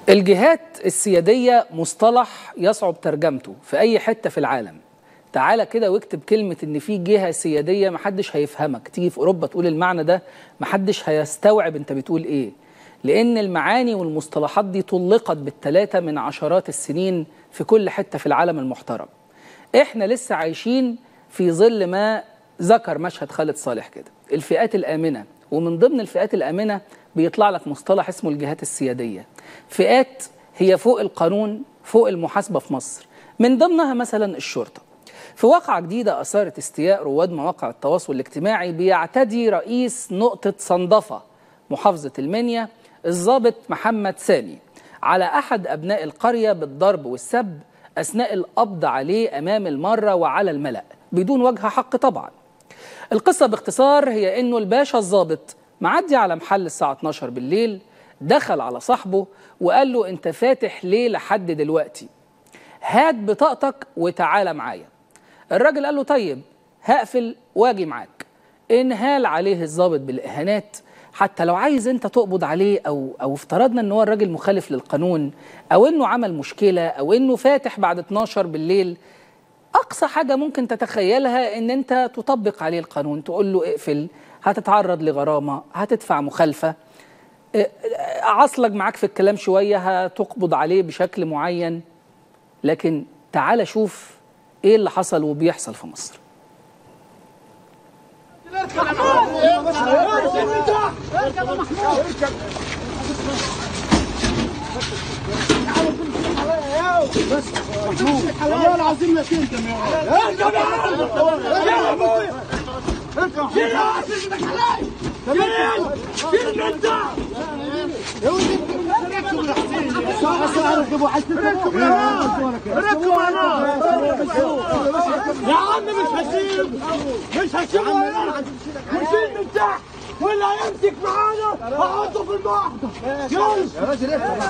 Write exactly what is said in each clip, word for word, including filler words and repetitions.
الجهات السيادية مصطلح يصعب ترجمته في أي حتة في العالم. تعالى كده واكتب كلمة إن في جهة سيادية، محدش هيفهمك. تيجي في أوروبا تقول المعنى ده، محدش هيستوعب أنت بتقول إيه، لأن المعاني والمصطلحات دي طلقت بالثلاثة من عشرات السنين في كل حتة في العالم المحترم. إحنا لسه عايشين في ظل ما ذكر مشهد خالد صالح كده، الفئات الآمنة، ومن ضمن الفئات الآمنة بيطلع لك مصطلح اسمه الجهات السيادية. فئات هي فوق القانون، فوق المحاسبة في مصر، من ضمنها مثلا الشرطة. في واقعة جديدة أثارت استياء رواد مواقع التواصل الاجتماعي، بيعتدي رئيس نقطة صندفة محافظة المنيا الضابط محمد سامي على أحد أبناء القرية بالضرب والسب أثناء القبض عليه أمام المرة وعلى الملأ بدون وجه حق طبعا. القصة باختصار هي إنه الباشا الضابط معدي على محل الساعة اتناشر بالليل، دخل على صاحبه وقال له أنت فاتح ليه لحد دلوقتي؟ هات بطاقتك وتعالى معايا. الراجل قال له طيب هقفل واجي معاك. انهال عليه الضابط بالإهانات، حتى لو عايز انت تقبض عليه او او افترضنا ان هو الراجل مخالف للقانون، او انه عمل مشكلة، او انه فاتح بعد اتناشر بالليل، اقصى حاجة ممكن تتخيلها ان انت تطبق عليه القانون، تقول له اقفل، هتتعرض لغرامة، هتدفع مخالفة، عصلك معاك في الكلام شوية، هتقبض عليه بشكل معين. لكن تعال شوف ايه اللي حصل وبيحصل في مصر. والله العظيم يا سيدي اركب يا ابويا اركب شيل راسك علي شيل انت يا ولدي ركبوا يا حسين ركبوا ركبوا انا يا عم مش هسيب مش هسيب وشيل من تحت واللي هيمسك معانا هحطه في المحضر. يلا يا راجل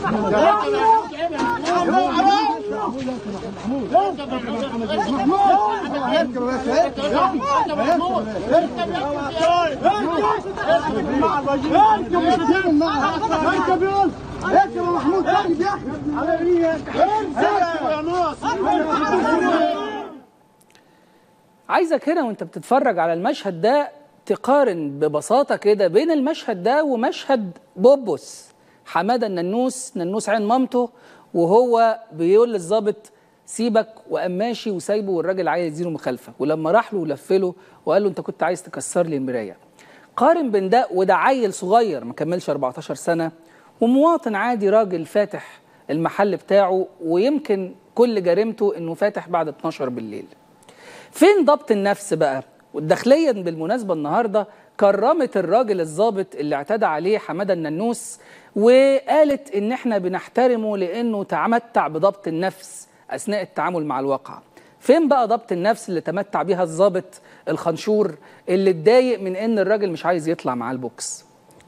عايزك هنا وانت بتتفرج على المشهد ده تقارن ببساطة كده بين المشهد ده ومشهد بوبوس حمادة الننوس، ننوس عين مامته، وهو بيقول للظابط سيبك، وقام ماشي وسايبه والراجل عايز يديله مخالفة، ولما راح له ولفله وقال له انت كنت عايز تكسر لي المراية. قارن بين ده وده عيل صغير ما كملش اربعتاشر سنة ومواطن عادي، راجل فاتح المحل بتاعه ويمكن كل جريمته انه فاتح بعد اتناشر بالليل. فين ضبط النفس بقى؟ والداخلية بالمناسبة النهاردة كرمت الراجل الضابط اللي اعتدى عليه حمادة الننوس، وقالت ان احنا بنحترمه لانه تمتع بضبط النفس اثناء التعامل مع الواقع. فين بقى ضبط النفس اللي تمتع بيها الضابط الخنشور اللي اتضايق من ان الراجل مش عايز يطلع معاه البوكس؟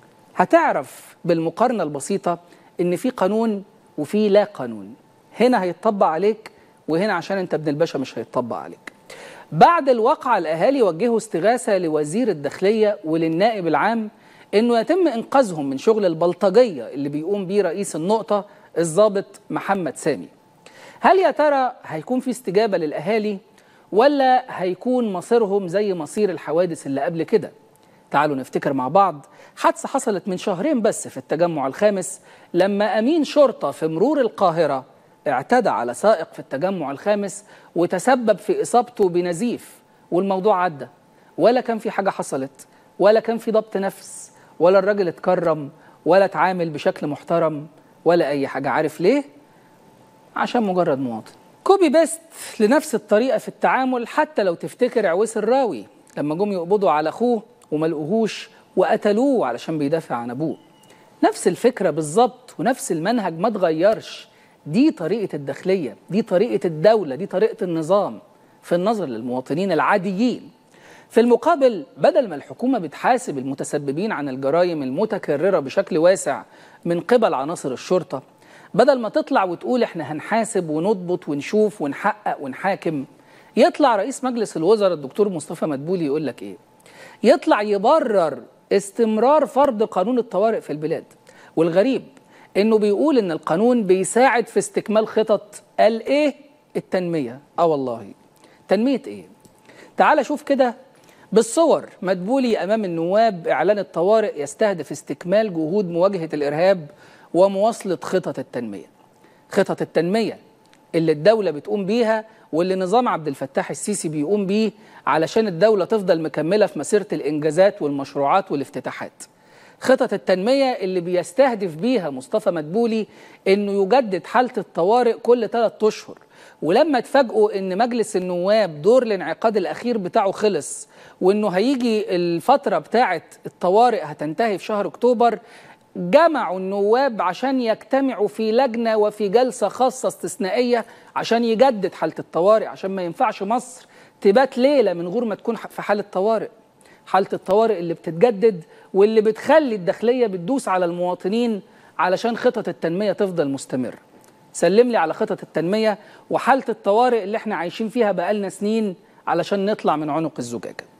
هتعرف بالمقارنة البسيطة ان في قانون وفي لا قانون، هنا هيتطبق عليك وهنا عشان انت ابن الباشا مش هيتطبق عليك. بعد الواقعة الأهالي وجهوا استغاثة لوزير الداخلية وللنائب العام إنه يتم إنقاذهم من شغل البلطجية اللي بيقوم بيه رئيس النقطة الضابط محمد سامي. هل يا ترى هيكون في استجابة للأهالي ولا هيكون مصيرهم زي مصير الحوادث اللي قبل كده؟ تعالوا نفتكر مع بعض حادثة حصلت من شهرين بس في التجمع الخامس، لما أمين شرطة في مرور القاهرة اعتدى على سائق في التجمع الخامس وتسبب في إصابته بنزيف، والموضوع عدى، ولا كان في حاجة حصلت، ولا كان في ضبط نفس، ولا الراجل اتكرم، ولا اتعامل بشكل محترم، ولا أي حاجة. عارف ليه؟ عشان مجرد مواطن. كوبي بيست لنفس الطريقة في التعامل. حتى لو تفتكر عويس الراوي لما جم يقبضوا على أخوه وما لقوهوش وقتلوه علشان بيدافع عن أبوه، نفس الفكرة بالظبط ونفس المنهج ما اتغيرش. دي طريقة الداخلية، دي طريقة الدولة، دي طريقة النظام في النظر للمواطنين العاديين. في المقابل بدل ما الحكومة بتحاسب المتسببين عن الجرائم المتكررة بشكل واسع من قبل عناصر الشرطة، بدل ما تطلع وتقول احنا هنحاسب ونضبط ونشوف ونحقق ونحاكم، يطلع رئيس مجلس الوزراء الدكتور مصطفى مدبولي يقول لك ايه؟ يطلع يبرر استمرار فرض قانون الطوارئ في البلاد. والغريب إنه بيقول إن القانون بيساعد في استكمال خطط الإيه؟ التنمية. آه والله تنمية إيه؟ تعال شوف كده بالصور. مدبولي أمام النواب إعلان الطوارئ يستهدف استكمال جهود مواجهة الإرهاب ومواصلة خطط التنمية. خطط التنمية اللي الدولة بتقوم بيها واللي نظام عبد الفتاح السيسي بيقوم بيه علشان الدولة تفضل مكملة في مسيرة الإنجازات والمشروعات والافتتاحات. خطط التنمية اللي بيستهدف بيها مصطفى مدبولي إنه يجدد حالة الطوارئ كل ثلاثة أشهر، ولما تفاجئوا إن مجلس النواب دور الانعقاد الأخير بتاعه خلص وإنه هيجي الفترة بتاعة الطوارئ هتنتهي في شهر أكتوبر، جمعوا النواب عشان يجتمعوا في لجنة وفي جلسة خاصة استثنائية عشان يجدد حالة الطوارئ، عشان ما ينفعش مصر تبات ليلة من غير ما تكون في حالة طوارئ. حالة الطوارئ اللي بتتجدد واللي بتخلي الداخلية بتدوس على المواطنين علشان خطط التنمية تفضل مستمرة. سلم لي على خطط التنمية وحالة الطوارئ اللي احنا عايشين فيها بقالنا سنين علشان نطلع من عنق الزجاجة.